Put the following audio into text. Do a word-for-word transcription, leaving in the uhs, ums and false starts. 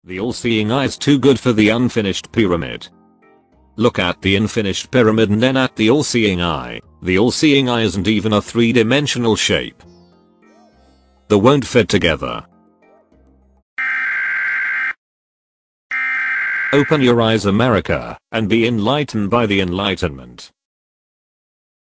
The all-seeing eye is too good for the unfinished pyramid. Look at the unfinished pyramid and then at the all-seeing eye. The all-seeing eye isn't even a three-dimensional shape. They won't fit together. Open your eyes, America, and be enlightened by the Enlightenment.